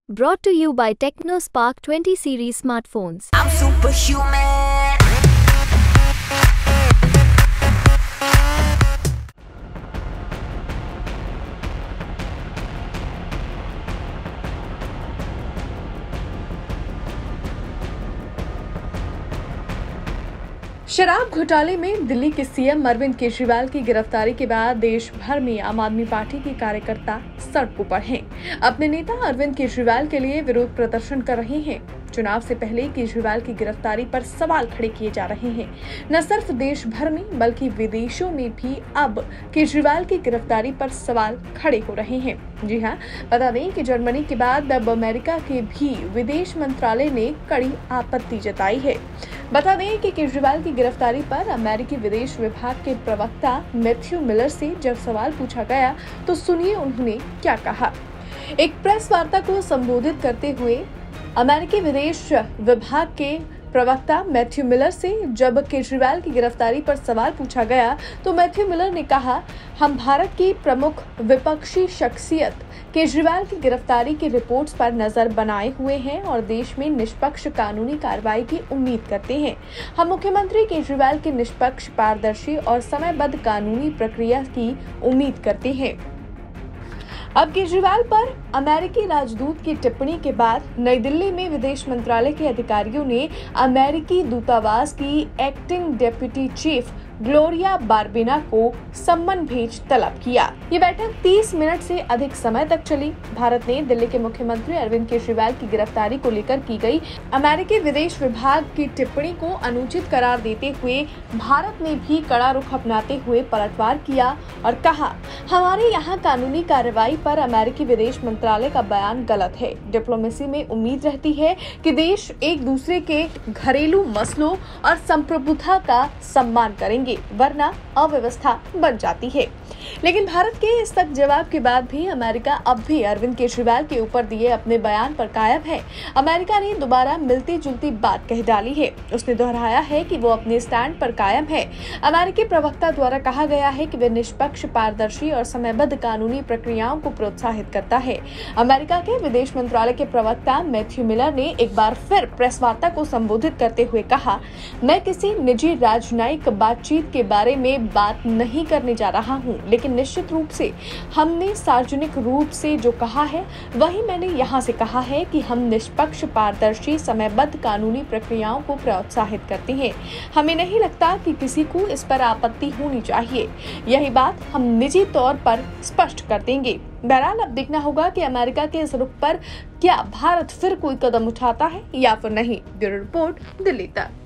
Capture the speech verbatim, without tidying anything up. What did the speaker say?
Brought to you by TechnoSpark twenty series smartphones. I'm superhuman. शराब घोटाले में दिल्ली के सीएम अरविंद केजरीवाल की गिरफ्तारी के बाद देश भर में आम आदमी पार्टी के कार्यकर्ता सड़कों पर हैं। अपने नेता अरविंद केजरीवाल के लिए विरोध प्रदर्शन कर रहे हैं। चुनाव से पहले केजरीवाल की गिरफ्तारी पर सवाल खड़े किए जा रहे हैं। न सिर्फ देश भर में बल्कि विदेशों में भी अब केजरीवाल की गिरफ्तारी पर सवाल खड़े हो रहे हैं। जी हाँ, बता दें कि जर्मनी के बाद अब अमेरिका के भी विदेश मंत्रालय ने कड़ी आपत्ति जताई है। बता दें कि केजरीवाल की गिरफ्तारी पर अमेरिकी विदेश विभाग के प्रवक्ता मैथ्यू मिलर से जब सवाल पूछा गया तो सुनिए उन्होंने क्या कहा। एक प्रेस वार्ता को संबोधित करते हुए अमेरिकी विदेश विभाग के प्रवक्ता मैथ्यू मिलर से जब केजरीवाल की गिरफ्तारी पर सवाल पूछा गया तो मैथ्यू मिलर ने कहा, हम भारत की प्रमुख विपक्षी शख्सियत केजरीवाल की गिरफ्तारी की रिपोर्ट्स पर नजर बनाए हुए हैं और देश में निष्पक्ष कानूनी कार्रवाई की उम्मीद करते हैं। हम मुख्यमंत्री केजरीवाल की निष्पक्ष, पारदर्शी और समयबद्ध कानूनी प्रक्रिया की उम्मीद करते हैं। अब केजरीवाल पर अमेरिकी राजदूत की टिप्पणी के बाद नई दिल्ली में विदेश मंत्रालय के अधिकारियों ने अमेरिकी दूतावास की acting deputy chief Gloria Barbina को सम्मन भेज तलब किया। ये बैठक तीस मिनट से अधिक समय तक चली। भारत ने दिल्ली के मुख्यमंत्री अरविंद केजरीवाल की गिरफ्तारी को लेकर की गई अमेरिकी विदेश विभाग की टिप्पणी को अनुचित करार देते हुए भारत ने भी कड़ा रुख अपनाते हुए पलटवार किया और कहा, हमारे यहाँ कानूनी कार्रवाई पर अमेरिकी विदेश मंत्रालय का बयान गलत है। डिप्लोमेसी में उम्मीद रहती है कि देश एक दूसरे के घरेलू मसलों और संप्रभुता का सम्मान करेंगे, वरना अव्यवस्था बन जाती है। लेकिन भारत के इस तक जवाब के बाद भी अमेरिका अब भी अरविंद केजरीवाल के ऊपर दिए अपने बयान पर कायम है। अमेरिका ने दोबारा मिलती जुलती बात कह डाली है। उसने दोहराया है कि वो अपने स्टैंड पर कायम है। अमेरिकी प्रवक्ता द्वारा कहा गया है कि वे निष्पक्ष, पारदर्शी और समयबद्ध कानूनी प्रक्रियाओं को प्रोत्साहित करता है। अमेरिका के विदेश मंत्रालय के प्रवक्ता मैथ्यू मिलर ने एक बार फिर प्रेस वार्ता को संबोधित करते हुए कहा, मैं किसी निजी राजनयिक बातचीत के बारे में बात नहीं करने जा रहा हूँ, लेकिन निश्चित रूप से हमने सार्वजनिक रूप से जो कहा है वही मैंने यहाँ से कहा है कि हम निष्पक्ष, पारदर्शी, समयबद्ध कानूनी प्रक्रियाओं को प्रोत्साहित करते हैं। हमें नहीं लगता कि किसी को इस पर आपत्ति होनी चाहिए। यही बात हम निजी तौर पर स्पष्ट कर देंगे। बहरहाल अब देखना होगा कि अमेरिका के इस रुख पर क्या भारत फिर कोई कदम उठाता है या फिर नहीं। ब्यूरो रिपोर्ट, दिल्ली तक।